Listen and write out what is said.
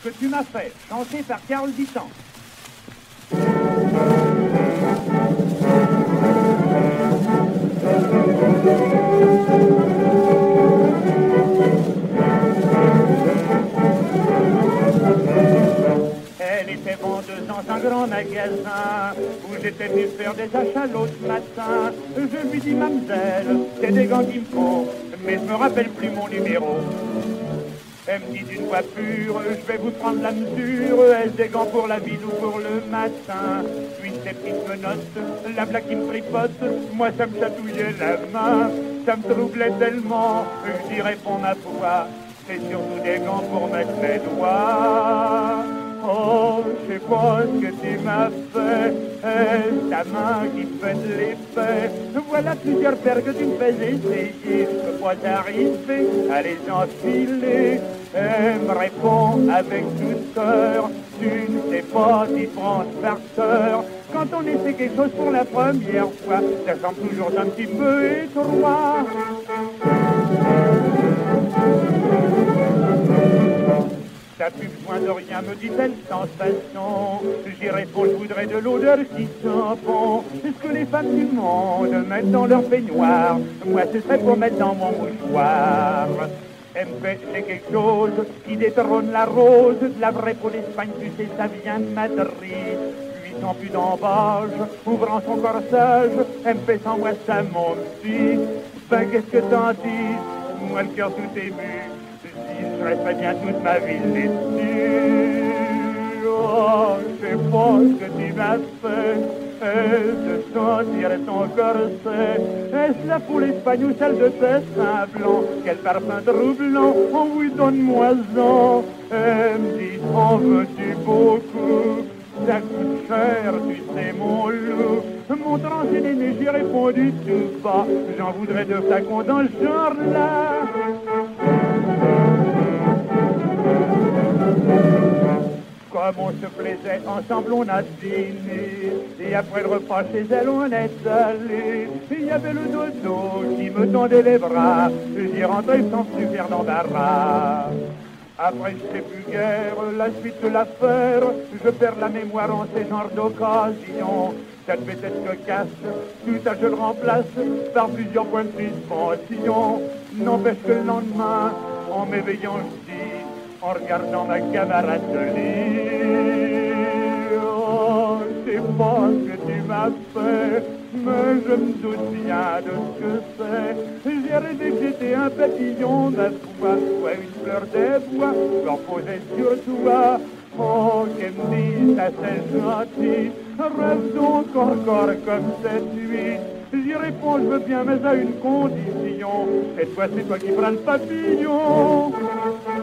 que tu m'as fait, chanté par Carl Dittan. Elle était vendeuse dans un grand magasin où j'étais venu faire des achats l'autre matin. Je lui dis, mademoiselle, c'est des gants qu'il me faut, mais je me rappelle plus mon numéro. Elle me dit d'une voix pure, je vais vous prendre la mesure, est-ce des gants pour la ville ou pour le matin? Puis ces petites menottes, la blague qui me tripote, moi ça me chatouillait la main, ça me troublait tellement, je dis réponds ma foi, c'est surtout des gants pour mettre mes doigts. Oh, je sais pas ce que tu m'as fait, est-ce ta main qui fait de l'effet? Voilà plusieurs paires que tu me fais essayer, je peux pas t'arriver à les enfiler. Elle me répond avec douceur, tu ne sais pas t'y prendre par cœur. Quand on essaie quelque chose pour la première fois, ça semble toujours un petit peu étroit. T'as plus besoin de rien, me dit-elle sans façon. J'y réponds, je voudrais de l'odeur qui sent bon. C'est ce que les femmes du monde mettent dans leur peignoir. Moi, ce serait pour mettre dans mon mouchoir. Elle me fait, c'est quelque chose qui détrône la rose. La vraie peau d'Espagne, tu sais, ça vient de Madrid. 800 plus d'embâche, ouvrant son corsage. Elle me fait sans moi ça, mon petit. Ben, qu'est-ce que t'en dis? Moi, le cœur tout ému. Je resterai bien toute ma vie dessus. Oh, je sais pas ce que tu m'as fait. Est-ce de sentir ton corset? Est-ce la foule espagnole, celle de tes seins blancs? Quel parfum troublant, oh oui, donne-moi-en. Elle me dit, en veux-tu beaucoup? Ça coûte cher, tu sais, mon loup. Montrant ses nénés, j'ai répondu tout bas. J'en voudrais deux flacons dans ce genre-là. Comme on se plaisait, ensemble on a dîné. Et après le repas chez elle, on est allé. Il y avait le dodo qui me tendait les bras. J'y rentrais sans super d'embarras. Après, je sais plus guère la suite de l'affaire. Je perds la mémoire en ces genres d'occasions. Cette bêtise cocasse, tout ça je le remplace par plusieurs points de suspension. N'empêche que le lendemain, en m'éveillant, je dis, en regardant ma camarade de lit, oh, je sais pas ce que tu m'as fait, mais je me doute bien de ce que c'est. J'ai rêvé que j'étais un papillon, ma foi, soit une fleur des bois, j'en posais sur toi. Oh, qu'elle me dit, ça c'est gentil, rêve donc encore comme cette nuit. J'y réponds, je veux bien, mais à une condition, cette fois c'est toi qui feras le papillon.